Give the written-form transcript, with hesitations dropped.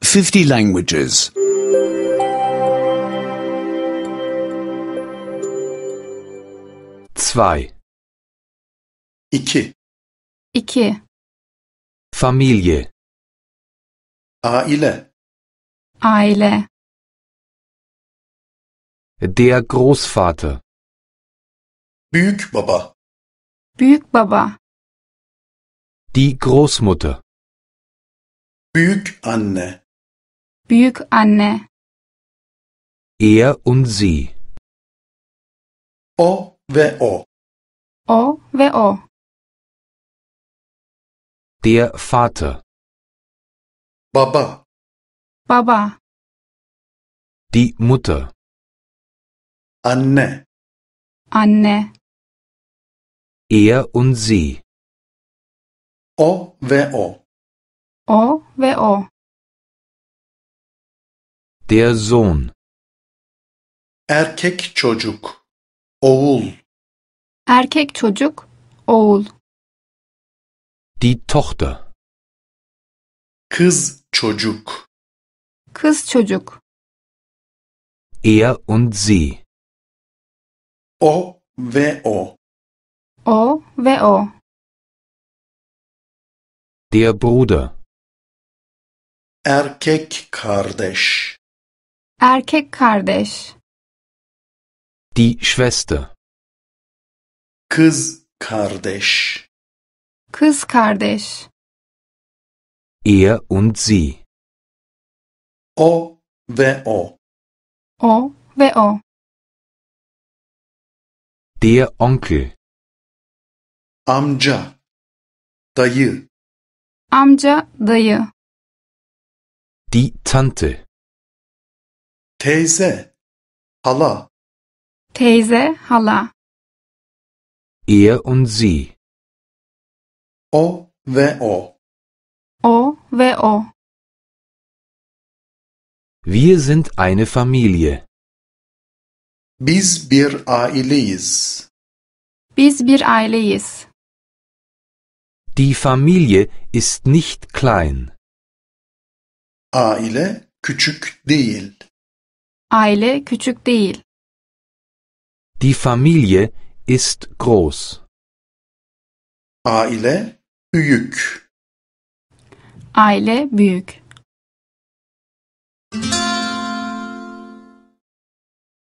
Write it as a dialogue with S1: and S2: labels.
S1: 50 languages.
S2: 2.
S3: 2.
S4: 2.
S2: Familie.
S3: Aile.
S4: Aile.
S2: Der Großvater.
S3: Büyük baba.
S4: Büyük baba.
S2: Die Großmutter.
S3: Büyük anne.
S4: Büyük anne.
S2: Er und sie.
S3: O ve o.
S4: O ve o.
S2: Der Vater.
S3: Baba.
S4: Baba.
S2: Die Mutter.
S3: Anne.
S4: Anne.
S2: Er und sie.
S3: O ve o.
S4: O ve o.
S2: Der Sohn.
S3: Erkek çocuk. Oğul.
S4: Erkek çocuk. Oğul.
S2: Die Tochter.
S3: Kız çocuk.
S4: Kız çocuk.
S2: Er und sie.
S3: O ve o.
S4: O ve o.
S2: Der Bruder.
S3: Erkek kardeş.
S4: Erkek kardeş.
S2: Die Schwester.
S3: Kız kardeş.
S4: Kız kardeş.
S2: Er und sie.
S3: O ve o.
S4: O ve o.
S2: Der Onkel.
S3: Amca. Dayı.
S4: Amca, dayı.
S2: Die Tante.
S3: Teyze. Hala.
S4: Teyze, hala.
S2: Er und sie.
S3: O ve o.
S4: O ve o.
S2: Wir sind eine Familie.
S3: Biz bir aileyiz.
S4: Biz bir aileyiz.
S2: Die Familie ist nicht klein.
S3: Aile küçük değil.
S4: Aile küçük değil.
S2: Die Familie ist groß.
S3: Aile büyük.
S4: Aile büyük.